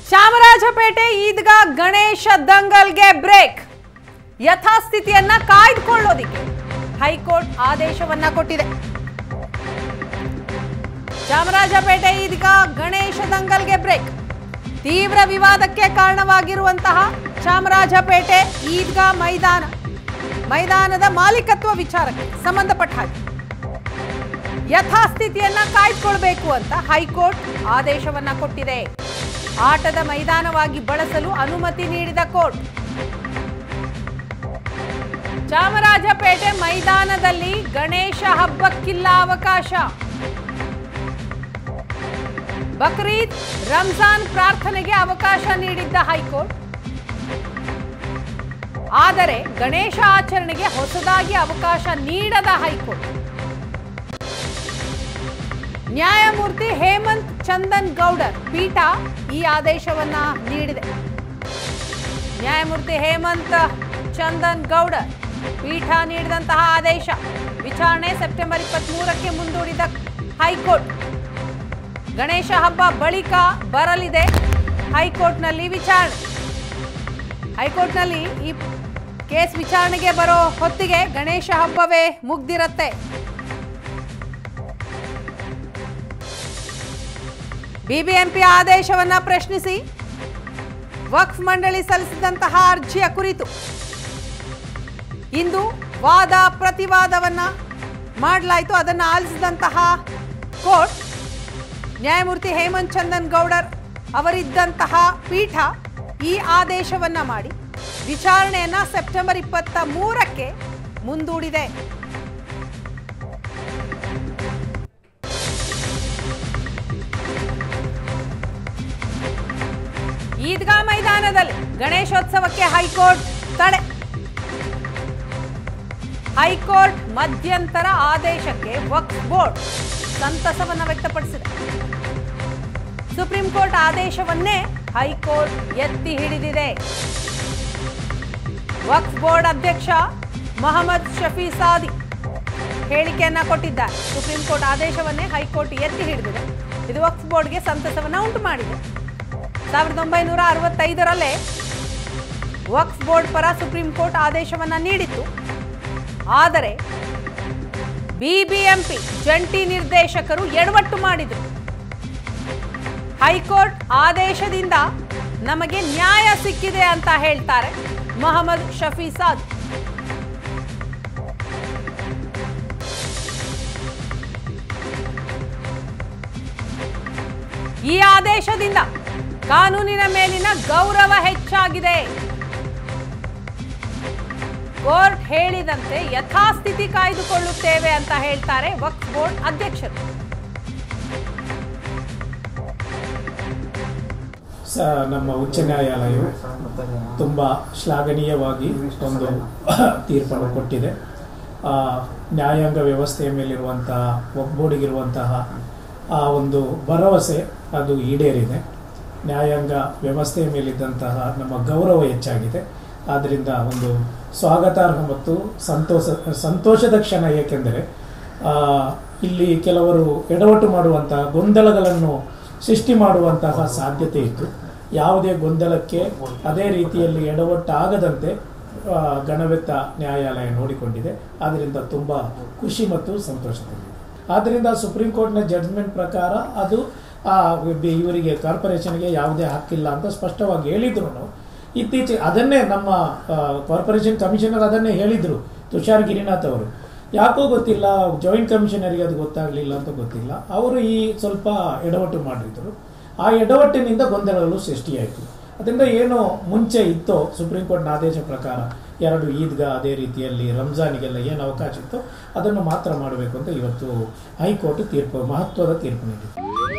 ಚಾಮರಾಜಪೇಟೆ ಈದ್ಗಾ ಗಣೇಶ ದಂಗಲ್ಗೆ ಬ್ರೇಕ್. ಯಥಾಸ್ಥಿತಿಯನ್ನ ಕಾಯ್ದುಕೊಳ್ಳೋದಿಕ್ಕೆ ಹೈಕೋರ್ಟ್ ಆದೇಶವನ್ನ ಕೊಟ್ಟಿದೆ. ಚಾಮರಾಜಪೇಟೆ ಈದ್ಗಾ ಗಣೇಶ ದಂಗಲ್ಗೆ ಬ್ರೇಕ್. ತೀವ್ರ ವಿವಾದಕ್ಕೆ ಕಾರಣವಾಗಿರುವಂತಹ ಚಾಮರಾಜಪೇಟೆ ಈದ್ಗಾ ಮೈದಾನದ ಮಾಲೀಕತ್ವ ವಿಚಾರಕ್ಕೆ ಸಂಬಂಧಪಟ್ಟ ಹಾಗೆ ಯಥಾಸ್ಥಿತಿಯನ್ನ ಕಾಯ್ದುಕೊಳ್ಳಬೇಕು ಅಂತ ಹೈಕೋರ್ಟ್ ಆದೇಶವನ್ನ ಕೊಟ್ಟಿದೆ. ಆಟದ ಮೈದಾನವಾಗಿ ಬಳಸಲು ಅನುಮತಿ ನೀಡಿದ ಕೋರ್ಟ್ ಚಾಮರಾಜಪೇಟೆ ಮೈದಾನದಲ್ಲಿ ಗಣೇಶ ಹಬ್ಬಕ್ಕಿಲ್ಲ ಅವಕಾಶ. ಬಕ್ರೀದ್ ರಂಜಾನ್ ಪ್ರಾರ್ಥನೆಗೆ ಅವಕಾಶ ನೀಡಿದ್ದ ಹೈಕೋರ್ಟ್, ಆದರೆ ಗಣೇಶ ಆಚರಣೆಗೆ ಹೊಸದಾಗಿ ಅವಕಾಶ ನೀಡದ ಹೈಕೋರ್ಟ್ ನ್ಯಾಯಮೂರ್ತಿ ಹೇಮಂತ್ ಚಂದನ್ ಗೌಡರ್ ಪೀಠ ಈ ಆದೇಶವನ್ನ ನೀಡಿದೆ. ನ್ಯಾಯಮೂರ್ತಿ ಹೇಮಂತ್ ಚಂದನ್ ಗೌಡರ್ ಪೀಠ ನೀಡಿದಂತಹ ಆದೇಶ ವಿಚಾರಣೆ ಸೆಪ್ಟೆಂಬರ್ 23ಕ್ಕೆ ಮುಂದೂಡಿದ ಹೈಕೋರ್ಟ್. ಗಣೇಶ ಹಬ್ಬ ಬಳಿಕ ಬರಲಿದೆ ಹೈಕೋರ್ಟ್ನಲ್ಲಿ ವಿಚಾರಣೆ. ಹೈಕೋರ್ಟ್ನಲ್ಲಿ ಈ ಕೇಸ್ ವಿಚಾರಣೆಗೆ ಬರೋ ಹೊತ್ತಿಗೆ ಗಣೇಶ ಹಬ್ಬವೇ ಮುಗ್ದಿರತ್ತೆ. ಬಿಬಿಎಂಪಿ ಆದೇಶವನ್ನ ಪ್ರಶ್ನಿಸಿ ವಕ್ಫ್ ಮಂಡಳಿ ಸಲ್ಲಿಸಿದಂತಹ ಅರ್ಜಿಯ ಕುರಿತು ಇಂದು ವಾದ ಪ್ರತಿವಾದವನ್ನ ಮಾಡಲಾಯಿತು. ಅದನ್ನು ಆಲಿಸಿದಂತಹ ಕೋರ್ಟ್ ನ್ಯಾಯಮೂರ್ತಿ ಹೇಮಂತ್ ಚಂದನ್ ಗೌಡರ್ ಅವರಿದ್ದಂತಹ ಪೀಠ ಈ ಆದೇಶವನ್ನ ಮಾಡಿ ವಿಚಾರಣೆಯನ್ನ ಸೆಪ್ಟೆಂಬರ್ 23ಕ್ಕೆ ಮುಂದೂಡಿದೆ. ಈದ್ಗಾ ಮೈದಾನದಲ್ಲಿ ಗಣೇಶೋತ್ಸವಕ್ಕೆ ಹೈಕೋರ್ಟ್ ತಡೆ. ಹೈಕೋರ್ಟ್ ಮಧ್ಯಂತರ ಆದೇಶಕ್ಕೆ ವಕ್ಫ್ ಬೋರ್ಡ್ ಸಂತಸವನ್ನು ವ್ಯಕ್ತಪಡಿಸಿದೆ. ಸುಪ್ರೀಂ ಕೋರ್ಟ್ ಆದೇಶವನ್ನೇ ಹೈಕೋರ್ಟ್ ಎತ್ತಿ ಹಿಡಿದಿದೆ. ವಕ್ಫ್ ಬೋರ್ಡ್ ಅಧ್ಯಕ್ಷ ಮೊಹಮ್ಮದ್ ಶಫಿ ಸಾದಿ ಹೇಳಿಕೆಯನ್ನ ಕೊಟ್ಟಿದ್ದಾರೆ. ಸುಪ್ರೀಂ ಕೋರ್ಟ್ ಆದೇಶವನ್ನೇ ಹೈಕೋರ್ಟ್ ಎತ್ತಿ ಹಿಡಿದಿದೆ. ಇದು ವಕ್ಫ್ ಬೋರ್ಡ್ಗೆ ಸಂತಸವನ್ನ ಉಂಟು ಮಾಡಿದೆ. 1965ರಲ್ಲೇ ವಕ್ಫ್ ಬೋರ್ಡ್ ಪರ ಸುಪ್ರೀಂ ಕೋರ್ಟ್ ಆದೇಶವನ್ನ ನೀಡಿತ್ತು. ಆದರೆ ಬಿಬಿಎಂಪಿ ಜಂಟಿ ನಿರ್ದೇಶಕರು ಎಡವಟ್ಟು ಮಾಡಿದರು. ಹೈಕೋರ್ಟ್ ಆದೇಶದಿಂದ ನಮಗೆ ನ್ಯಾಯ ಸಿಕ್ಕಿದೆ ಅಂತ ಹೇಳ್ತಾರೆ ಮೊಹಮ್ಮದ್ ಶಫಿ ಸಾದ್. ಈ ಆದೇಶದಿಂದ ಕಾನೂನಿನ ಮೇಲಿನ ಗೌರವ ಹೆಚ್ಚಾಗಿದೆ. ಕೋರ್ಟ್ ಹೇಳಿದಂತೆ ಯಥಾಸ್ಥಿತಿ ಕಾಯ್ದುಕೊಳ್ಳುತ್ತೇವೆ ಅಂತ ಹೇಳ್ತಾರೆ ವಕ್ಫ್ ಬೋರ್ಡ್ ಅಧ್ಯಕ್ಷರು. ನಮ್ಮ ಉಚ್ಚ ನ್ಯಾಯಾಲಯವು ತುಂಬ ಶ್ಲಾಘನೀಯವಾಗಿ ಒಂದು ತೀರ್ಪನ್ನು ಕೊಟ್ಟಿದೆ. ನ್ಯಾಯಾಂಗ ವ್ಯವಸ್ಥೆಯ ಮೇಲಿರುವಂತಹ ವಕ್ಫ್ ಬೋರ್ಡಿಗಿರುವಂತಹ ಆ ಒಂದು ಭರವಸೆ ಅದು ಈಡೇರಿದೆ. ನ್ಯಾಯಾಂಗ ವ್ಯವಸ್ಥೆಯ ಮೇಲಿದ್ದಂತಹ ನಮ್ಮ ಗೌರವ ಹೆಚ್ಚಾಗಿದೆ. ಆದ್ದರಿಂದ ಒಂದು ಸ್ವಾಗತಾರ್ಹ ಮತ್ತು ಸಂತೋಷದ ಕ್ಷಣ. ಏಕೆಂದರೆ ಇಲ್ಲಿ ಕೆಲವರು ಎಡವಟ್ಟು ಮಾಡುವಂತಹ ಗೊಂದಲಗಳನ್ನು ಸೃಷ್ಟಿ ಮಾಡುವಂತಹ ಸಾಧ್ಯತೆ ಇತ್ತು. ಯಾವುದೇ ಗೊಂದಲಕ್ಕೆ ಅದೇ ರೀತಿಯಲ್ಲಿ ಎಡವಟ್ಟಾಗದಂತೆ ಗಣವೆತ್ತ ನ್ಯಾಯಾಲಯ ನೋಡಿಕೊಂಡಿದೆ. ಆದ್ದರಿಂದ ತುಂಬ ಖುಷಿ ಮತ್ತು ಸಂತೋಷದಲ್ಲಿದೆ. ಆದ್ದರಿಂದ ಸುಪ್ರೀಂ ಕೋರ್ಟ್ನ ಜಡ್ಜ್ಮೆಂಟ್ ಪ್ರಕಾರ ಅದು ಇವರಿಗೆ ಕಾರ್ಪೊರೇಷನ್ಗೆ ಯಾವುದೇ ಹಕ್ಕಿಲ್ಲ ಅಂತ ಸ್ಪಷ್ಟವಾಗಿ ಹೇಳಿದ್ರು. ಇತ್ತೀಚೆಗೆ ಅದನ್ನೇ ನಮ್ಮ ಕಾರ್ಪೊರೇಷನ್ ಕಮಿಷನರ್ ಅದನ್ನೇ ಹೇಳಿದರು, ತುಷಾರ್ ಗಿರಿನಾಥ್ ಅವರು. ಯಾಕೋ ಗೊತ್ತಿಲ್ಲ, ಜಾಯಿಂಟ್ ಕಮಿಷನರಿಗೆ ಅದು ಗೊತ್ತಾಗಲಿಲ್ಲ ಅಂತ ಗೊತ್ತಿಲ್ಲ, ಅವರು ಈ ಸ್ವಲ್ಪ ಎಡವಟ್ಟು ಮಾಡಿದ್ರು. ಆ ಎಡವಟ್ಟಿನಿಂದ ಗೊಂದಲಗಳು ಸೃಷ್ಟಿಯಾಯಿತು. ಅದರಿಂದ ಏನು ಮುಂಚೆ ಇತ್ತೋ ಸುಪ್ರೀಂ ಕೋರ್ಟ್ನ ಆದೇಶ ಪ್ರಕಾರ 2 ಈದ್ಗಾ ಅದೇ ರೀತಿಯಲ್ಲಿ ರಂಜಾನಿಗೆಲ್ಲ ಏನು ಅವಕಾಶ ಇತ್ತೋ ಅದನ್ನು ಮಾತ್ರ ಮಾಡಬೇಕು ಅಂತ ಇವತ್ತು ಹೈಕೋರ್ಟ್ ಮಹತ್ವದ ತೀರ್ಪು ನೀಡಿದೆ.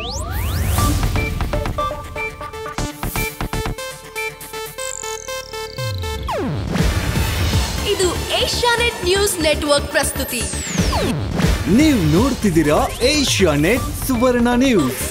ಇದು ಏಷ್ಯಾನೆಟ್ ನ್ಯೂಸ್ ನೆಟ್ವರ್ಕ್ ಪ್ರಸ್ತುತಿ. ನೀವು ನೋಡ್ತಿದ್ದೀರಾ ಏಷ್ಯಾನೆಟ್ ಸುವರ್ಣ ನ್ಯೂಸ್.